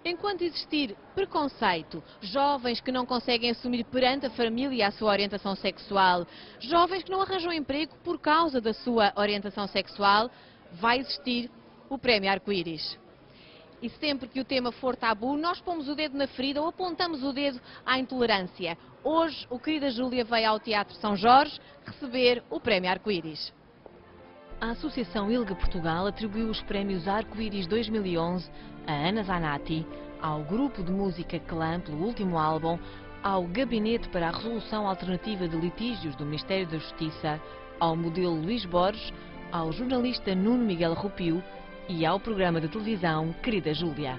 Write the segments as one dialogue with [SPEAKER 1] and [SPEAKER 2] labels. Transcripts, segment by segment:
[SPEAKER 1] Enquanto existir preconceito, jovens que não conseguem assumir perante a família a sua orientação sexual, jovens que não arranjam emprego por causa da sua orientação sexual, vai existir o Prémio Arco-Íris. E sempre que o tema for tabu, nós pomos o dedo na ferida ou apontamos o dedo à intolerância. Hoje, o Querida Júlia veio ao Teatro São Jorge receber o Prémio Arco-Íris. A Associação ILGA Portugal atribuiu os prémios Arco-Íris 2011 a Ana Zanatti, ao grupo de música Clã pelo último álbum, ao Gabinete para a Resolução Alternativa de Litígios do Ministério da Justiça, ao modelo Luís Borges, ao jornalista Nuno Miguel Rupio e ao programa de televisão Querida Júlia.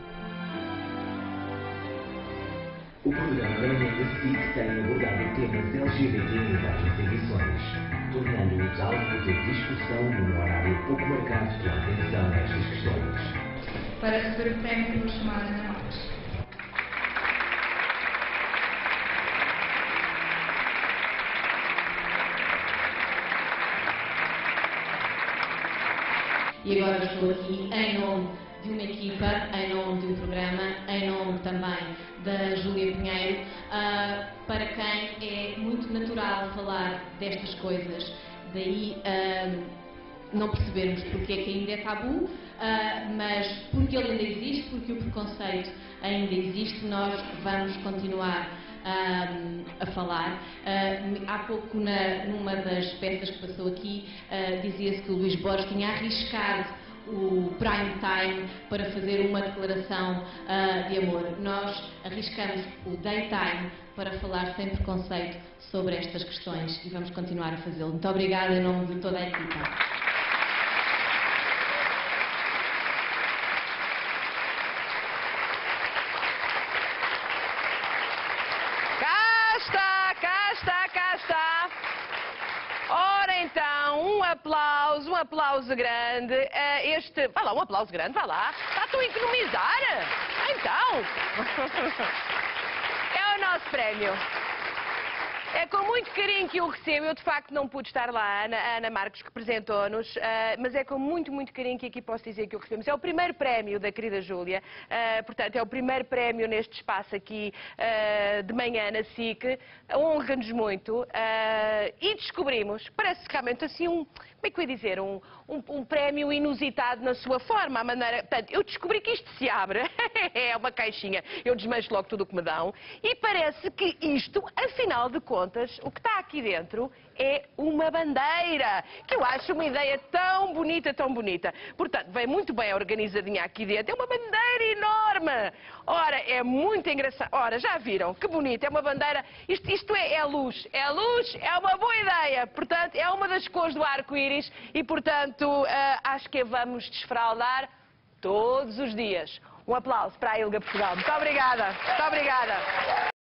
[SPEAKER 2] O programa da manhã da SIC tem abordado temas LGBT em várias edições, tornando-os alvo de discussão num horário pouco marcado pela atenção a estas questões.
[SPEAKER 3] Para receber o prémio, temos chamar Ana Marques.
[SPEAKER 1] E agora estou aqui em nome de uma equipa, em nome de um programa, em nome também da Júlia Pinheiro, para quem é muito natural falar destas coisas. Daí não percebermos porque é que ainda é tabu, mas porque ele ainda existe, porque o preconceito ainda existe, nós vamos continuar a falar. Há pouco, numa das peças que passou aqui, dizia-se que o Luís Borges tinha arriscado o prime time para fazer uma declaração de amor. Nós arriscamos o daytime para falar sem preconceito sobre estas questões e vamos continuar a fazê-lo. Muito obrigada em nome de toda a equipa.
[SPEAKER 4] Cá está. Ora então, um aplauso grande. Vá lá, um aplauso grande, vá lá. Está a economizar? Então. É o nosso prémio. É com muito carinho que o recebo. Eu, de facto, não pude estar lá. A Ana Marques representou-nos, mas é com muito, muito carinho que aqui posso dizer que o recebemos. É o primeiro prémio da Querida Júlia, portanto, é o primeiro prémio neste espaço aqui de manhã na SIC. Honra-nos muito e descobrimos, parece realmente assim como é que eu ia dizer, um prémio inusitado na sua forma, a maneira... Portanto, eu descobri que isto se abre, é uma caixinha, eu desmancho logo tudo o que me dão, e parece que isto, afinal de contas, o que está aqui dentro é uma bandeira, que eu acho uma ideia tão bonita, tão bonita. Portanto, vem muito bem organizadinha aqui dentro, é uma bandeira enorme. Ora, é muito engraçado. Ora, já viram? Que bonito, é uma bandeira, isto é luz, é uma boa ideia. Portanto, é uma das cores do arco-íris e, portanto, acho que a vamos desfraldar todos os dias. Um aplauso para a ILGA Portugal. Muito obrigada. Muito obrigada.